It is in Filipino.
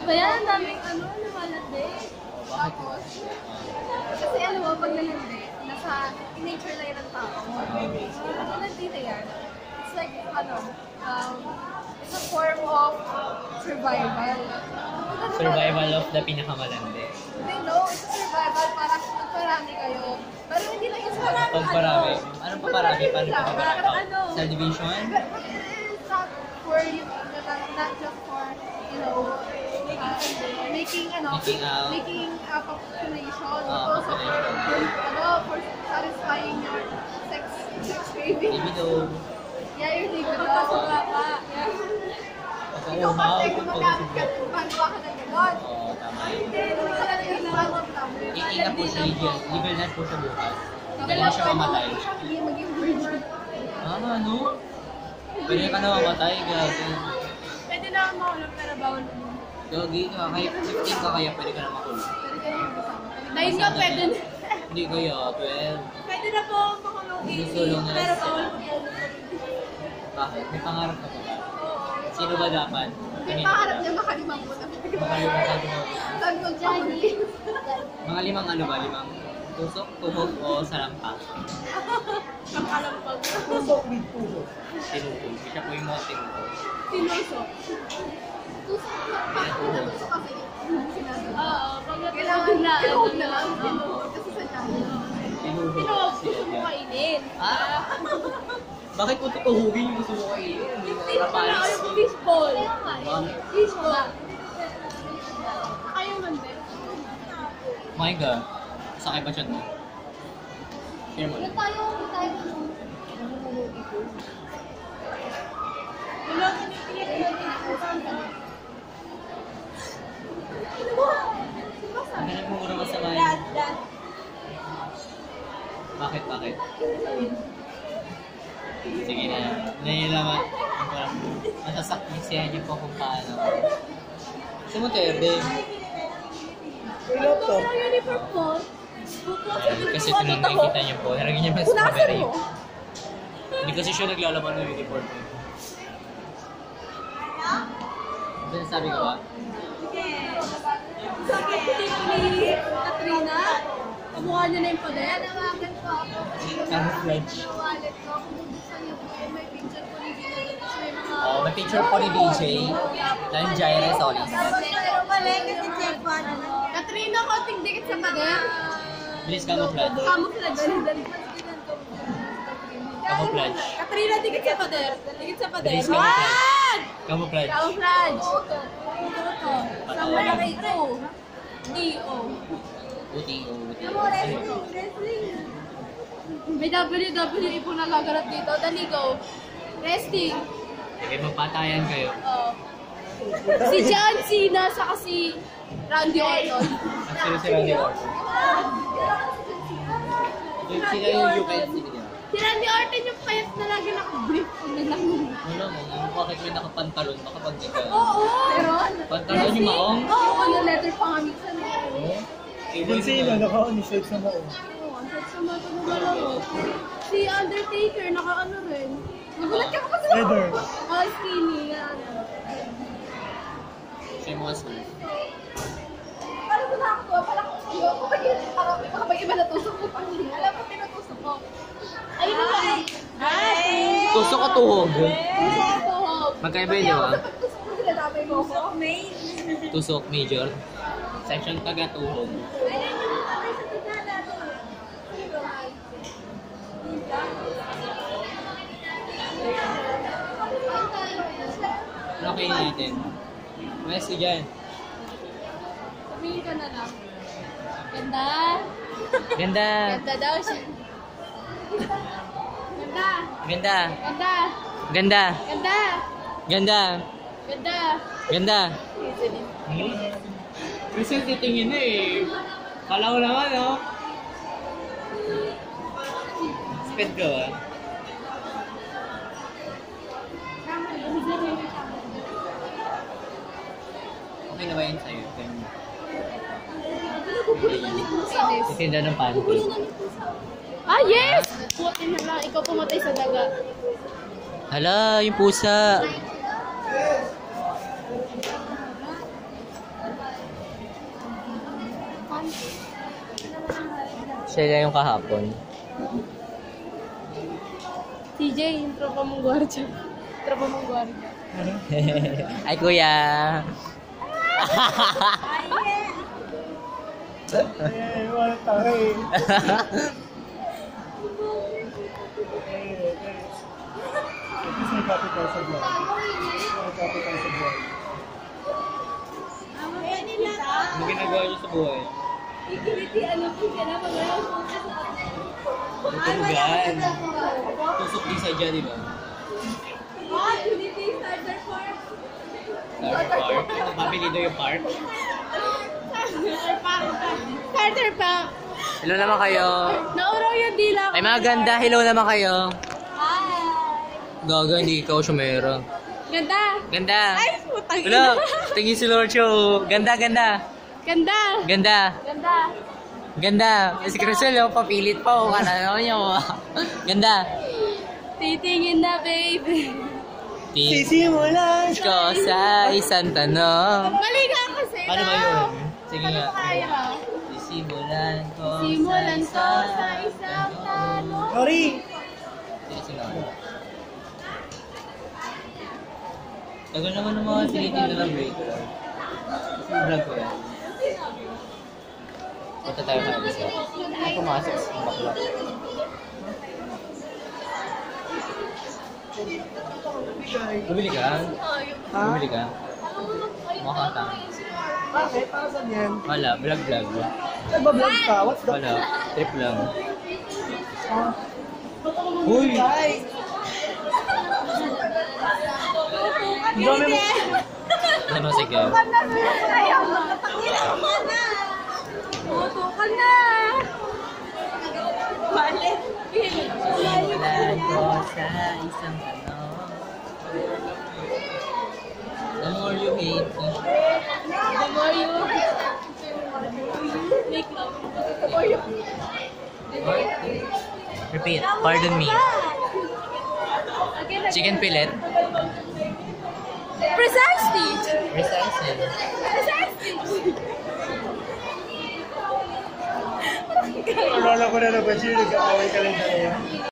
ba yan? Ang daming lumalandi. Tapos, kasi alam mo, pag nalandi, nasa nature lang ng tao. Nalandi na yan. It's like, it's a form of survival. Survival of the pinakamalandi. Hindi, no. It's a survival para magparami kayo. Pero hindi lang yung sa Pagparami. Anong paparami? Paano paparami? Subdivision? It's not for you, not just for, making a population. Also for satisfying your sex craving. Libido. Yeah, your libido. Yeah. Ikaw kasi kung magamit ka, magawa ka ng gano'n. Oo, tama. Hindi ka lang kailangan mag-tablet. Iingat po siya, legal na po siya bukas. Legal na siya mamatay. Hindi maging virgin. Ano? Pwede ka na mamatay, grabe. Pwede na ako makulong pero bawal mo. Yogi ka, kahit 15 ka kaya pwede ka na makulong. Pwede ka na magkasama. Dahil nga pwede na. Hindi kaya, 12. Pwede na po makulong Gusto lang na. pero bawal mo po. Bakit? May pangarap ka ba? Sino ba dapat? May pangarap niya makalimang po na. Makalimang ka mo. Saan ko Johnny? Mga limang ano ba? Limang tusok, tuhog o salampak? Kakalampag. Pusok with pusok. Tinutog. Siya po yung moting ko. Tinusok. Tusok kasi. Oo, kailangan na lang. Kasi sa Johnny. Tinuhog. Tinusok. Gusto mo kainin. Bakit mo tutuhugin yung gusto mo kainin? Fishball. Fishball. Ayaw man din. Kumain ka. Sakay ba siya to? Share mo. Tayo. Wala ka na Ang ganang mura masama yun. Bakit? Sige na. Nailaman. Masasakisihan niyo po kung paano. Gusto mo tebe? Laptop. uniform mo. Kasi ito lang nakikita niyo po. Naragin niya pa sa strawberry. Hindi kasi siya naglalaban ng uniform mo. Ano sabi ko ba? Katrina, kamukha niya na yung pader. Nawagan ko ako. Camouflage. Wallet ko. Kung bubuksan niyo po, may picture po ni Gina. May mga... Oh, may picture po ni BJ. Dahil Jaira Solis. Pero mali kasi check one. Katrina, konting dikit sa pader. Bilis camouflage. Camouflage. Camouflage. Katrina, dikit sa pader. Dikit sa pader. Bilis camouflage. Camouflage. Camouflage. Somewhere na kay O. D-O. UTO. May WWE po nagaganap dito. Dali, go. Resting. Sige, magpatayan kayo. Oh. Si John Cena, saka si Randy Orton. Actually, si Randy Orton. Sila yung UKC niya. Si Randy Orton yung payat na lagi naka-brief. Wala mo, bakit may nakapantalon? Baka pag di ka. Oo. Meron. Pantalon yung maong? Oo, ano letter pa nga minsan. Kung sino, naka-unisage sa maong. Oo, ang sa mga tumalaw. Si Undertaker, naka-ano rin. Nagulat ka kapag sa Leather. Oh, skinny. Yan. Siya yung mga school. Parang ko nakakatuwa, parang kapag iba natusok ko pa. Alam ko, pinutusok ko. Ayun na ba? Ay! Tusok o tuhog? Tusok ko. Magkaiba yun, di ba? Tusok ko sila dami mo ko. Tusok, major. Section taga-tuhog. Ano kayo natin? Maestro dyan. Sabihin ka na lang. Ganda. Ganda. Ganda daw siya. Ganda. Ganda. Ganda. Ganda. Ganda. Ganda. Ganda. Ganda. Kasi titingin na eh. Kala ko naman, no? Sped ko, ah. Okay na ba yun sa'yo? Titinda ng pancake. Ah, yes! Puti na lang. Ikaw pumatay sa daga. Hala, yung pusa. Siya lang yung kahapon. TJ, yung tropa mong gwardiya. Tropa mong gwardiya. Ay, kuya! Wala tayo eh. At least may capital sa buhay. May capital sa buhay. Ano ginagawa niyo sa buhay? Ikiliti, ano po ka na, magalang po ka sa Tutugan. Tusok din sa dyan, di ba? Ikiliti, starter park. Park. Papilido yung park. Starter park. Hello naman kayo. Nauraw yung dila ko. Ay, mga ganda. Hello naman kayo. Hi. Gaga, hindi ikaw sumera. Ganda. Ganda. Ay, putang Hello. ina. Tingin si Lord Show. Ganda, ganda. Ganda. Ganda. Ganda. Ganda. Si Crisel, yung papilit pa. O, ano nyo. Ganda. Titingin na, baby. Sisimulan! Ko sa isang tanong. Mali nga kasi. Paano ba yun? Sige Ano nga. kaya? Sisimulan ko Simulan ko sa isang tanong. Sorry! Sige, sige. Tagal naman ng mga tinitingnan ng break. Vlog ko yan. Punta tayo sa isa. Ay, pumasok sa bakla. Bumili ka? Ha? Bumili ka? Mukha tanga. Bakit? Para saan yan? Wala, vlog. Nagbablog ka? What's the... Wala, trip lang. Ah. Uy! Ay! Ang dami mo. Ano, sige. Tutukan na. Balik. Simulan ko sa isang tanong. The more you hate me. The more you make love. The more you... Repeat, pardon me. Again, Chicken fillet. Precisely. Precisely. Precisely. Alala ko na ba siya? Nag-aaway ka lang tayo.